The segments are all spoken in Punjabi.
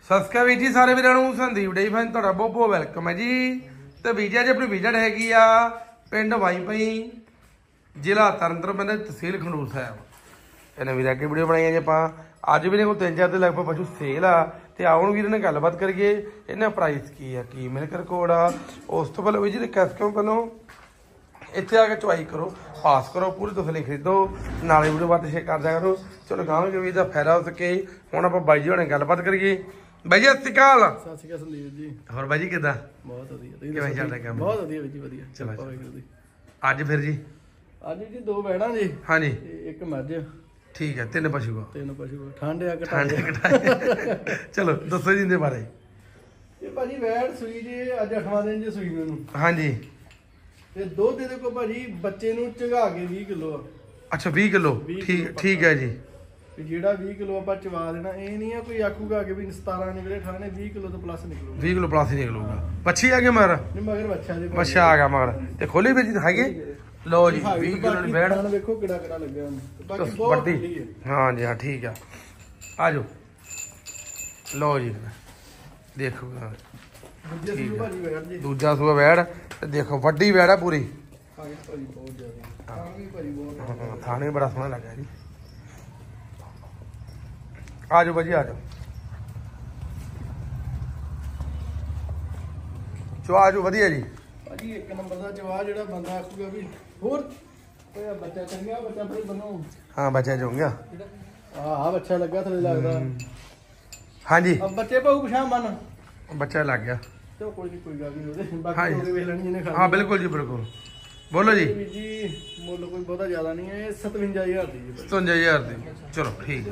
ਸਤਿ ਸ਼੍ਰੀ ਅਕਾਲ ਵੀਰ ਜੀ ਸਾਰੇ ਵੀਰਾਂ ਨੂੰ। ਸੰਦੀਪ ਡੇਅਰੀ ਫਾਰਮ ਤੁਹਾਡਾ ਬਹੁਤ ਬਹੁਤ ਵੈਲਕਮ ਹੈ ਜੀ। ਤੇ ਵੀਜ਼ਾ ਜੀ ਆਪਣੀ ਵਿਜ਼ਿਟ ਹੈਗੀ ਆ ਪਿੰਡ ਵਾਈਪਈ, ਜ਼ਿਲ੍ਹਾ ਤਰਨਤਾਰਨ ਪੈਂਦਾ, ਤਹਿਸੀਲ ਖਡੂਰ ਸਾਹਿਬ। ਇਹਨਾਂ ਵੀਰਾਂ ਅੱਗੇ ਵੀਡੀਓ ਬਣਾਈਆਂ ਜੀ ਆਪਾਂ। ਅੱਜ ਵੀ ਨੇ ਕੋਲ 3-4 ਦੇ ਲਗਭਗ ਪਸ਼ੂ ਸੇਲ ਆ ਤੇ ਆਉਣ ਵੀਰ ਨੇ ਗੱਲਬਾਤ ਕਰੀਏ ਇਹਨਾਂ ਪ੍ਰਾਈਸ ਕੀ ਆ, ਕੀ ਮਿਲਕ ਰਿਕਾਰਡ ਆ। ਉਸ ਤੋਂ ਪਹਿਲਾਂ ਵੀ ਜੀ ਕਿਉਂ ਪਹਿਲਾਂ ਇੱਥੇ ਆ ਕੇ ਚੁਆਈ ਕਰੋ, ਪਾਸ ਕਰੋ, ਪੂਰੀ ਤਸੱਲੀ ਖਰੀਦੋ, ਨਾਲੇ ਵੀਡੀਓ ਬਾਤ ਸ਼ੇਅਰ ਕਰ ਦਿਆ ਕਰੋ। ਚਲੋ ਗਾਵਾਂਗੇ ਵੀ ਇਹਦਾ ਫਾਇਦਾ ਹੋ ਸਕੇ। ਹੁਣ ਆਪਾਂ ਬਾਈ ਜੀ ਹੋਣੇ ਗੱਲਬਾਤ ਕਰੀਏ। ਬਾਈ ਜੀ ਸਤਿ ਸ਼੍ਰੀ ਅਕਾਲ। ਸਤਿ ਸ਼੍ਰੀ ਅਕਾਲ ਸੰਦੀਪ ਜੀ। ਹੋਰ ਬਾਈ ਜੀ ਕਿੱਦਾਂ? ਬਹੁਤ ਵਧੀਆ। ਕਿਵੇਂ ਚੱਲਦਾ ਕੰਮ? ਬਹੁਤ ਵਧੀਆ ਜੀ, ਵਧੀਆ। ਚਲੋ ਅੱਜ ਫਿਰ ਜੀ ਅੱਜ ਜੀ 2 ਬੈੜਾਂ ਜੀ। ਹਾਂਜੀ ਤੇ 1 ਮੱਝ। ਠੀਕ ਹੈ, 3 ਪਸ਼ੂ ਆ। 3 ਪਸ਼ੂ ਠੰਡ ਆ ਠੰਡ ਚਲੋ ਦੱਸੋ ਜੀ ਇਹਦੇ ਬਾਰੇ। ਇਹ ਭਾਜੀ ਵੈੜ ਸੂਈ ਜੀ ਅੱਜ 8ਵਾਂ ਦਿਨ ਜੀ ਸੂਈ ਮੈਨੂੰ। ਹਾਂਜੀ ਤੇ ਦੁੱਧ ਦੇ ਕੋ ਭਾਜੀ ਬੱਚੇ ਨੂੰ ਝੰਗਾ ਕੇ 20 ਕਿਲੋ ਆ। ਅੱਛਾ 20 ਕਿਲੋ। ਠੀਕ ਹੈ ਜੀ। ਜਿਹੜਾ 20 ਕਿਲੋ ਆਪਾਂ ਚਵਾ ਦੇਣਾ, ਇਹ ਨਹੀਂ ਆ ਕੋਈ ਆਖੂਗਾ ਕਿ ਵੀ 17 ਨਿਕਲੇ 18, 20 ਕਿਲੋ ਤੋਂ ਪਲੱਸ ਨਿਕਲੂਗਾ। 20 ਕਿਲੋ ਪਲੱਸ ਹੀ ਨਿਕਲੂਗਾ। ਬੱਚੀ ਆ ਗਿਆ ਮਗਰ? ਨਹੀਂ ਮਗਰ ਬੱਚਾ ਜੀ। ਬੱਚਾ ਆ ਗਿਆ ਮਗਰ ਤੇ ਖੋਲੀ ਵੀ ਜੀ ਹੈਗੇ। ਲਓ ਜੀ 20 ਕਿਲੋ ਦੀ ਬੈੜ ਵੇਖੋ ਕਿਹੜਾ ਕਿਹੜਾ ਲੱਗਿਆ ਉਹਨੂੰ। ਬਾਕੀ ਬਹੁਤ ਵੱਡੀ ਹੈ। ਹਾਂ ਜੀ ਹਾਂ ਠੀਕ ਆ। ਆ ਜਾਓ ਲਓ ਜੀ ਦੇਖੋ ਦੂਜਾ ਸੂਆ ਬੈੜ ਤੇ ਦੇਖੋ ਵੱਡੀ ਬੈੜ ਆ ਪੂਰੀ। ਥਾਣੇ ਬੜਾ ਸੋਹਣਾ ਲੱਗਾ ਜੀ। ਆ ਜਾਓ ਭਾਜੀ ਆ ਜਾਓ। ਚਵਾ ਜੋ ਵਧੀਆ ਜੀ ਭਾਜੀ 1 ਨੰਬਰ ਦਾ ਚਵਾ। ਜਿਹੜਾ ਬੰਦਾ ਆਖੂਗਾ ਵੀ ਹੋਰ ਬੱਚਾ ਚੰਗਾ, ਬੱਚਾ ਫਿਰ ਬਣੋ। ਹਾਂ ਬੱਚਾ ਜਾਊਂਗਾ। ਆਹ ਬੱਚਾ ਲੱਗਾ ਥੱਲੇ ਲੱਗਦਾ। ਹਾਂਜੀ ਬੱਚੇ ਭਾਉ ਪਛਾਣ ਮੰਨ ਬੱਚਾ ਲੱਗ ਗਿਆ ਤੇ ਕੋਈ ਗੱਲ ਨਹੀਂ ਉਹਦੇ। ਬਾਕੀ ਉਹਦੇ ਵੇਖ ਲੈਣੀ ਜਿਹਨੇ ਖਾਣੀ। ਹਾਂ ਬਿਲਕੁਲ ਜੀ ਬਿਲਕੁਲ। ਬੋਲੋ ਜੀ। ਜੀ ਮੁੱਲ ਕੋਈ ਬਹੁਤਾ ਜ਼ਿਆਦਾ ਨਹੀਂ ਹੈ। 57000 ਦੀ ਜੀ। 57000 ਦੀ। ਚਲੋ ਠੀਕ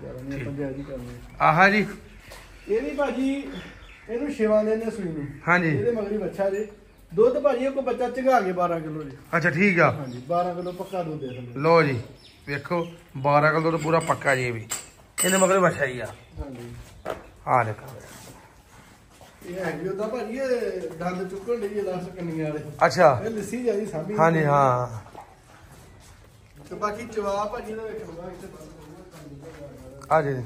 ਆਹਾ ਜੀ। ਇਹ ਵੀ ਭਾਜੀ ਇਹਨੂੰ 6ਵਾਂ ਦਿਨ ਨੇ ਸੂਈ ਨੂੰ। ਹਾਂਜੀ ਇਹਦੇ ਮਗਰੀ ਬੱਚਾ ਜੇ। ਦੁੱਧ ਭਾਜੀ ਕੋ ਬੱਚਾ ਝੰਗਾ ਕੇ 12 ਕਿਲੋ ਜੀ। ਅੱਛਾ ਠੀਕ ਆ। ਹਾਂਜੀ 12 ਕਿਲੋ ਪੱਕਾ ਦੁੱਧ ਦੇ ਦਿੰਦੇ। ਲਓ ਜੀ ਵੇਖੋ 12 ਕਿਲੋ ਤਾਂ ਪੂਰਾ ਪੱਕਾ ਜੀ। ਵੀ ਇਹਦੇ ਮਗਰ ਬੱਚਾ ਹੀ ਆ। ਹਾਂਜੀ ਆ ਦੇਖੋ ਇਹ ਹੈਗੀ ਉਹਦਾ ਭਾਜੀ ਇਹ ਦੰਦ ਚੁੱਕਣ ਲਈ ਲਾਸਟ ਕੰਨੀਆਂ ਵਾਲੇ। ਅੱਛਾ ਇਹ ਲੱਸੀ ਜਾਈ ਸਾਂਭੀ। ਹਾਂਜੀ ਹਾਂ ਤੇ ਬਾਕੀ ਜਵਾਬ ਭਾਜੀ ਦਾ ਵੇਖਣਾ ਇੱਥੇ ਆ ਜੀ।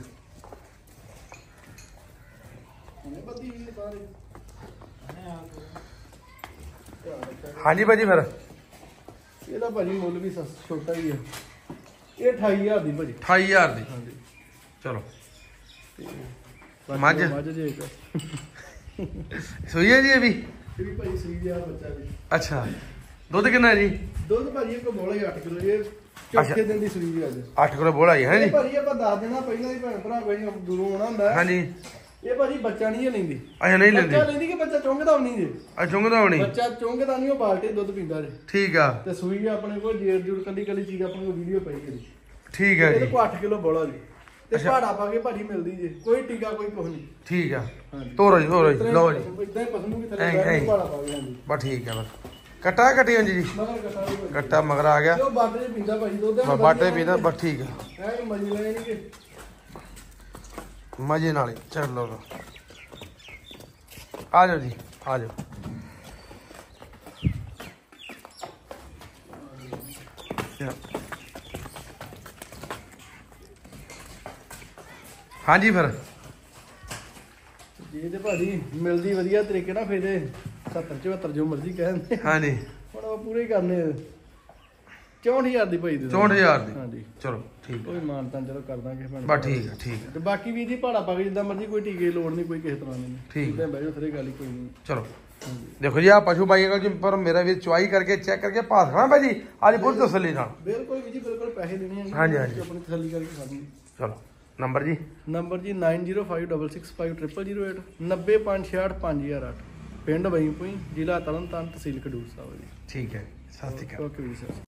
ਹਾਂਜੀ ਭਾਜੀ ਫਿਰ ਇਹਦਾ ਭਾਜੀ ਮੁੱਲ ਵੀ ਛੋਟਾ ਹੀ ਆ। ਇਹ 28000 ਦੀ ਭਾਜੀ। 28000 ਦੀ। ਹਾਂਜੀ ਚਲੋ ਮੱਝ ਜੇ ਇੱਕ ਸੂਈ ਹੈ ਜੀ ਇਹ ਵੀ ਭਾਜੀ ਸੂਈ ਦਾ ਬੱਚਾ ਜੀ। ਅੱਛਾ ਦੁੱਧ ਕਿੰਨਾ ਹੈ ਜੀ? ਦੁੱਧ ਭਾਜੀ ਇੱਕ ਬੋਲਾ 8 ਕਿਲੋ। ਇਹ ਚੌਥੇ ਦਿਨ ਦੀ ਸੂਈ ਵੀ ਅੱਜ 8 ਕਿਲੋ ਬੋਲਾ ਹੀ ਹੈ ਜੀ। ਭਾਜੀ ਆਪਾਂ ਦੱਸ ਦੇਣਾ ਪਹਿਲਾਂ ਹੀ ਭੈਣ ਭਰਾ ਕੋਈ ਦੂਰੋਂ ਆਉਣਾ ਹੁੰਦਾ। ਹਾਂਜੀ ਇਹ ਭਾਜੀ ਬੱਚਾ ਨਹੀਂ ਲੈਂਦੀ। ਅੱਛਾ ਨਹੀਂ ਲੈਂਦੀ। ਬੱਚਾ ਲੈਂਦੀ ਕਿ ਬੱਚਾ ਚੁੰਗਦਾ ਨਹੀਂ ਜੇ। ਆ ਚੁੰਗਦਾ ਹੋਣੀ। ਬੱਚਾ ਚੁੰਗਦਾ ਨਹੀਂ, ਉਹ ਬਾਲਟੀ ਦੁੱਧ ਪੀਂਦਾ ਜੇ। ਠੀਕ ਆ। ਤੇ ਸੂਈ ਆਪਣੇ ਕੋਲ ਜੇਰ ਜੂਰ ਕੱਲੀ ਚੀਜ਼ ਆਪਣੇ ਕੋਲ ਵੀਡੀਓ ਪਈ ਹੈ। ਠੀਕ ਹੈ ਇਹਦੇ ਜੀ। ਕੋਲ 8 ਕਿਲੋ ਬੋਲਾ ਜੀ। ਤੇ ਭਾੜਾ ਪਾ ਕੇ ਭਾਜੀ ਮਿਲਦੀ ਜੇ। ਕੋਈ ਟੀਕਾ ਕੋਈ ਕੁਝ ਨਹੀਂ। ਠੀਕ ਆ ਤੋਰੋ ਜੀ ਲਓ ਜੀ। ਇਦਾਂ ਹੀ ਪਸੰਦ ਵੀ ਥੱਲੇ ਭਾੜਾ ਪਾ ਕੇ। ਹਾਂਜੀ ਬਸ ਠੀਕ ਆ। ਬਸ ਕੱਟਾ ਕੱਟੀ ਹਾਂਜੀ ਜੀ। ਮਗਰ ਕੱਟਾ ਵੀ ਕੱਟਾ ਮਗਰ ਆ ਗਿਆ। ਉਹ ਬਾਟੇ ਪੀਂਦਾ ਭਾਜੀ ਦੁੱਧ। ਬਾਟੇ ਪੀਂਦਾ ਬਸ ਠੀਕ ਆ। ਇਹ ਮਜੀ ਲੈ ਨਹੀਂ ਕਿ ਮਜੇ ਨਾਲ ਹੀ। ਚਲੋ ਆ ਜਾਓ ਜੀ ਆ ਜਾਓ। ਹਾਂਜੀ ਫਿਰ ਜੀ ਤੇ ਭਾਜੀ ਮਿਲਦੀ ਵਧੀਆ ਤਰੀਕੇ ਨਾਲ। ਫੇਰ 70 74 ਜੋ ਮਰਜ਼ੀ ਕਹਿੰਦੇ। ਹਾਂਜੀ ਹੁਣ ਉਹ ਪੂਰੇ ਕਰਨੇ 64000 ਦੀ ਭਾਈ ਦੇ। 64000 ਦੀ। ਹਾਂਜੀ ਚਲੋ ਠੀਕ ਕੋਈ ਮਾਨਤਾਂ ਚਲੋ ਕਰ ਦਾਂਗੇ ਭੈਣ। ਬਸ ਠੀਕ ਆ ਠੀਕ ਆ। ਤੇ ਬਾਕੀ ਵੀ ਜੀ ਭਾੜਾ ਪਾ ਕੇ ਜਿੱਦਾਂ ਮਰਜ਼ੀ, ਕੋਈ ਟੀਕੇ ਦੀ ਲੋੜ ਨਹੀਂ, ਕੋਈ ਕਿਸੇ ਤਰ੍ਹਾਂ ਦੀ। ਠੀਕ ਹੈ ਬੈਠੋ ਥਰੇ ਗੱਲ ਹੀ ਕੋਈ ਨਹੀਂ। ਚਲੋ ਦੇਖੋ ਜੀ ਆ ਪਸ਼ੂ ਬਾਈ ਕੋਲ ਪਰ ਮੇਰਾ ਵੀ ਚੁਆਈ ਕਰਕੇ ਚੈੱਕ ਕਰਕੇ ਪਾਸ ਖਾਣਾ ਭਾਜੀ ਅੱਜ ਪੂਰੀ ਤਸੱਲੀ ਨਾਲ। ਬਿਲਕੁਲ ਵੀ ਜੀ ਬਿਲਕੁਲ ਪੈਸੇ ਦੇਣੇ ਆ। ਹਾਂਜੀ ਹਾਂਜੀ ਆਪਣੀ ਤਸੱਲੀ ਕਰਕੇ ਖਾਣੀ। ਚਲੋ ਨੰਬਰ ਜੀ? ਨੰਬਰ ਜੀ 9056650008 9056655008 ਪਿੰਡ ਬਈਪੁਈ, ਜ਼ਿਲ੍ਹਾ ਤਰਨਤਾਰਨ, ਤਹਿਸੀਲ ਖਡੂਰ ਸਾਹਿਬ ਜੀ। ਠੀਕ ਹੈ। ਸਤਿ ਸ਼੍ਰੀ ਅਕਾਲ। ਓਕੇ ਜੀ ਸਰ।